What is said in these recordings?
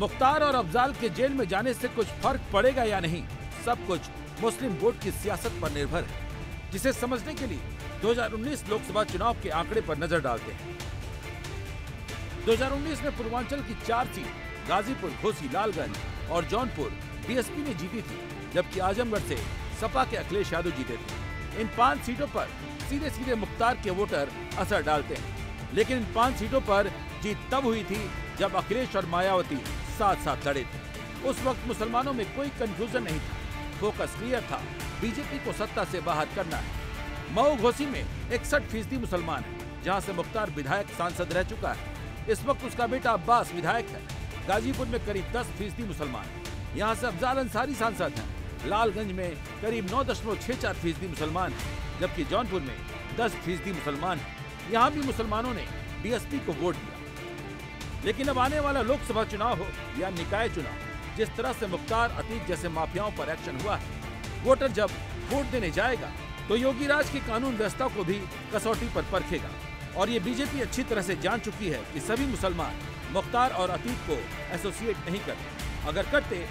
मुख्तार और अफजाल के जेल में जाने से कुछ फर्क पड़ेगा या नहीं, सब कुछ मुस्लिम वोट की सियासत पर निर्भर है, जिसे समझने के लिए 2019 लोकसभा चुनाव के आंकड़े पर नजर डालते हैं। 2019 में पूर्वांचल की 4 सीट गाजीपुर, घोसी, लालगंज और जौनपुर बीएसपी ने जीती थी, जबकि आजमगढ़ से सपा के अखिलेश यादव जीते थे। इन 5 सीटों पर सीधे सीधे मुख्तार के वोटर असर डालते हैं, लेकिन इन 5 सीटों पर जीत तब हुई थी जब अखिलेश और मायावती साथ साथ लड़े थे। उस वक्त मुसलमानों में कोई कंफ्यूजन नहीं था, फोकस क्लियर था, बीजेपी को सत्ता से बाहर करना है। मऊ घोसी में 61% मुसलमान है, जहां से मुख्तार विधायक सांसद रह चुका है। इस वक्त उसका बेटा अब्बास विधायक है। गाजीपुर में करीब 10% मुसलमान है, यहाँ से अफजाल अंसारी सांसद हैं। लालगंज में करीब 9.64% मुसलमान है, जबकि जौनपुर में 10% मुसलमान है। यहाँ भी मुसलमानों ने बीएसपी को वोट दिया। लेकिन अब आने वाला लोकसभा चुनाव हो या निकाय चुनाव, जिस तरह से मुख्तार, अतीक जैसे माफियाओं पर एक्शन हुआ है, वोटर जब वोट देने जाएगा तो योगी राज की कानून व्यवस्था को भी कसौटी पर परखेगा। और ये बीजेपी अच्छी तरह से जान चुकी है कि सभी मुसलमान मुख्तार और अतीक को एसोसिएट नहीं करते। अगर करते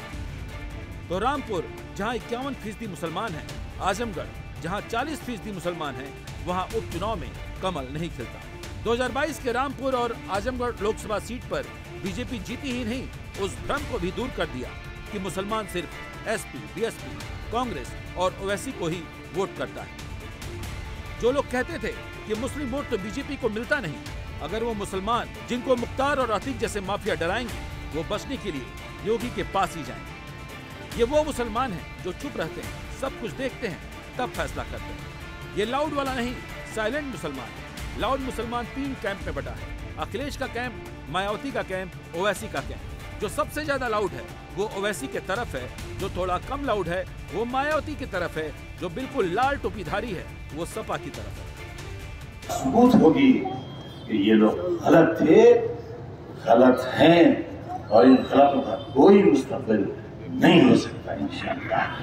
तो रामपुर, जहां 51% मुसलमान हैं, आजमगढ़, जहां 40% मुसलमान हैं, वहां उपचुनाव में कमल नहीं खिलता। 2022 के रामपुर और आजमगढ़ लोकसभा सीट पर बीजेपी जीती ही नहीं, उस भ्रम को भी दूर कर दिया कि मुसलमान सिर्फ एसपी, बीएसपी, कांग्रेस और ओवैसी को ही वोट करता है। जो लोग कहते थे कि मुस्लिम वोट तो बीजेपी को मिलता नहीं, अगर वो मुसलमान जिनको मुख्तार और अतीक जैसे माफिया डराएंगे, वो बचने के लिए योगी के पास ही जाएंगे। ये वो मुसलमान हैं जो चुप रहते हैं, सब कुछ देखते हैं, तब फैसला करते हैं। ये लाउड वाला नहीं, साइलेंट मुसलमान है। लाउड मुसलमान 3 कैंप में बटा है, अखिलेश का कैंप, मायावती का कैंप, ओवैसी का कैंप। जो सबसे ज्यादा लाउड है वो ओवैसी के तरफ है, जो थोड़ा कम लाउड है वो मायावती की तरफ है, जो बिल्कुल लाल टोपीधारी है वो सपा की तरफ है। सबूत होगी कि ये लोग गलत थे, गलत हैं, और इन गलतों का कोई मुस्तकबिल नहीं हो सकता इंशाअल्लाह।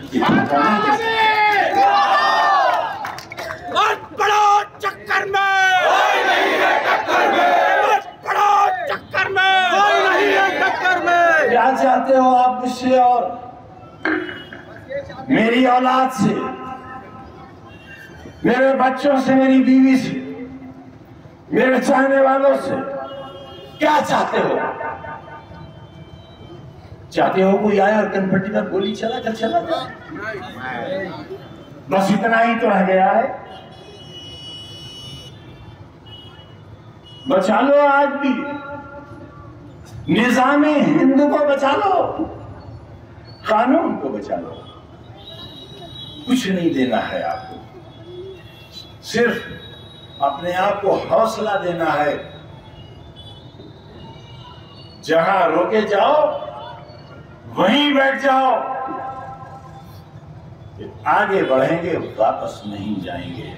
मत पड़ो चक्कर में, कोई नहीं है टक्कर में, मत पड़ो चक्कर में, कोई नहीं है टक्कर में। क्या चाहते हो आप मुझसे और मेरी औलाद से, मेरे बच्चों से, मेरी बीवी से, मेरे चाहने वालों से? क्या चाहते हो? चाहते हो कोई आए और कनपट्टी पर गोली चला कर चला जाए? बस इतना ही तो रह गया है। बचा लो आज भी, निजामे हिंद को बचा लो, कानून को बचा लो। कुछ नहीं देना है आपको, सिर्फ अपने आप को हौसला देना है। जहां रोके जाओ वहीं बैठ जाओ, आगे बढ़ेंगे, वापस नहीं जाएंगे।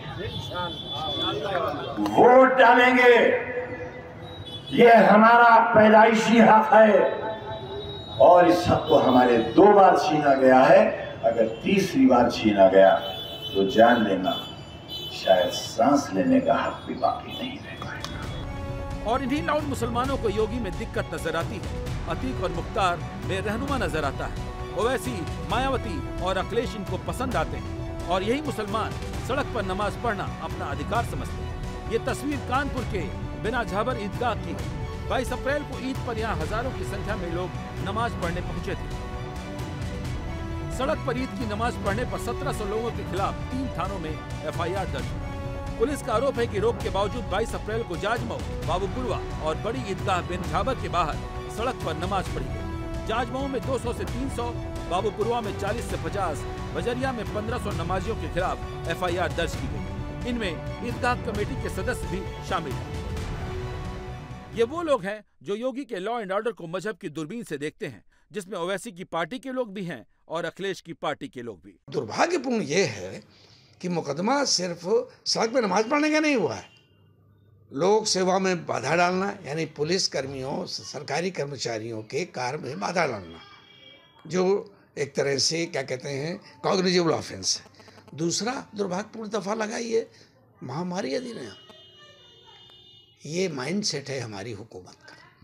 वोट डालेंगे, यह हमारा पैदाइशी हक है, और इस हक को हमारे 2 बार छीना गया है। अगर तीसरी बार छीना गया तो जान लेना, शायद सांस लेने का हक भी बाकी नहीं रह पाएगा। और इन्हीं लाउड मुसलमानों को योगी में दिक्कत नजर आती है। अतीक और मुख्तार में रहनुमा नजर आता है। ओवैसी, मायावती और अखिलेश इनको पसंद आते हैं, और यही मुसलमान सड़क पर नमाज पढ़ना अपना अधिकार समझते हैं। ये तस्वीर कानपुर के बिना झाबर ईदगाह की है। 22 अप्रैल को ईद पर यहाँ हजारों की संख्या में लोग नमाज पढ़ने पहुंचे थे। सड़क पर ईद की नमाज पढ़ने पर 1700 लोगों के खिलाफ 3 थानों में FIR दर्ज। पुलिस का आरोप है कि रोक के बावजूद 22 अप्रैल को जाजमऊ, बाबूपुरवा और बड़ी ईदगाह बिन झाबर के बाहर सड़क पर नमाज पढ़ी गई। जाजमऊ में 200 से 300, बाबूपुरवा में 40 से 50, बजरिया में 1500 नमाजियों के खिलाफ FIR दर्ज की गई। इनमें ईदगाह कमेटी के सदस्य भी शामिल हैं। ये वो लोग हैं जो योगी के लॉ एंड ऑर्डर को मजहब की दूरबीन से देखते हैं, जिसमें ओवैसी की पार्टी के लोग भी हैं और अखिलेश की पार्टी के लोग भी। दुर्भाग्यपूर्ण ये है कि मुकदमा सिर्फ सड़क पर नमाज पढ़ने का नहीं हुआ है, लोक सेवा में बाधा डालना, यानी पुलिस कर्मियों, सरकारी कर्मचारियों के कार्य में बाधा डालना, जो एक तरह से क्या कहते हैं कॉग्निजेबल ऑफेंस है। दूसरा दुर्भाग्यपूर्ण दफा लगाई है महामारी अधिनियम। ये माइंड सेट है हमारी हुकूमत का,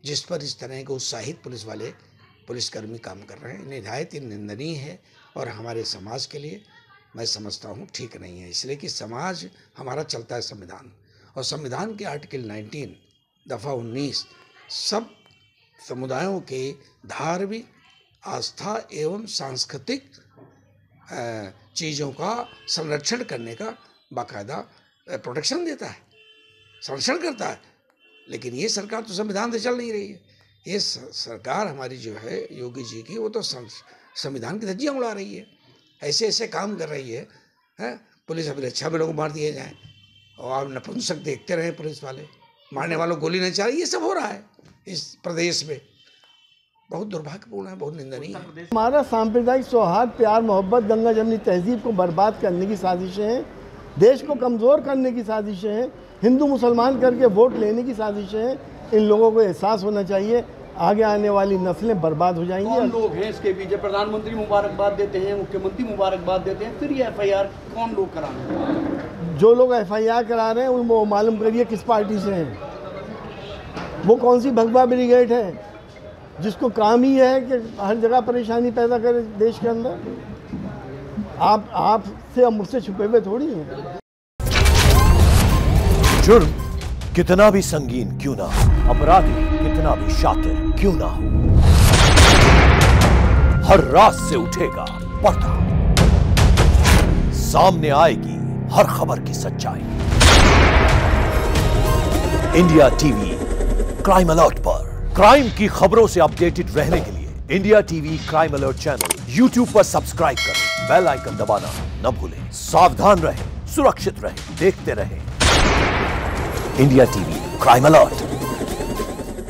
जिस पर इस तरह के उत्साहित पुलिसकर्मी काम कर रहे हैं, निहायत ही निंदनीय है और हमारे समाज के लिए मैं समझता हूँ ठीक नहीं है। इसलिए कि समाज हमारा चलता है संविधान, और संविधान के आर्टिकल 19 दफ़ा 19 सब समुदायों के धार्मिक आस्था एवं सांस्कृतिक चीज़ों का संरक्षण करने का बाकायदा प्रोटेक्शन देता है, संरक्षण करता है। लेकिन ये सरकार तो संविधान से चल नहीं रही है। ये सरकार हमारी जो है योगी जी की, वो तो संविधान की धज्जियाँ उड़ा रही है, ऐसे ऐसे काम कर रही है, पुलिस अपने अच्छा में लोग मार दिए जाएँ और आप नपुंसक देखते रहे, पुलिस वाले मारने वालों को गोली नहीं चला, ये सब हो रहा है इस प्रदेश में। बहुत दुर्भाग्यपूर्ण है, बहुत निंदनीय है। हमारा सांप्रदायिक सौहार्द, प्यार, मोहब्बत, गंगा जमनी तहजीब को बर्बाद करने की साजिशें हैं, देश को कमज़ोर करने की साजिशें हैं, हिंदू मुसलमान करके वोट लेने की साजिशें हैं। इन लोगों को एहसास होना चाहिए, आगे आने वाली नस्लें बर्बाद हो जाएंगी। कौन लोग हैं इसके पीछे? प्रधानमंत्री मुबारकबाद देते हैं, मुख्यमंत्री मुबारकबाद देते हैं, फिर ये FIR कौन लोग करा रहे हैं? जो लोग FIR करा रहे हैं वो मालूम करिए किस पार्टी से हैं, वो कौन सी भगवा ब्रिगेड है जिसको काम ही है कि हर जगह परेशानी पैदा करे देश के अंदर। आप से और मुझसे छुपे हुए थोड़ी हैं। जुर्म कितना भी संगीन क्यों ना हो, अपराधी कितना भी शातिर क्यों ना हो, हर रात से उठेगा पर्दा, सामने आएगी हर खबर की सच्चाई। इंडिया टीवी क्राइम अलर्ट पर क्राइम की खबरों से अपडेटेड रहने के लिए India TV crime alert channel YouTube पर सब्सक्राइब करें, बेल आइकन दबाना न भूलें। सावधान रहें, सुरक्षित रहें, देखते रहें इंडिया टीवी क्राइम अलर्ट।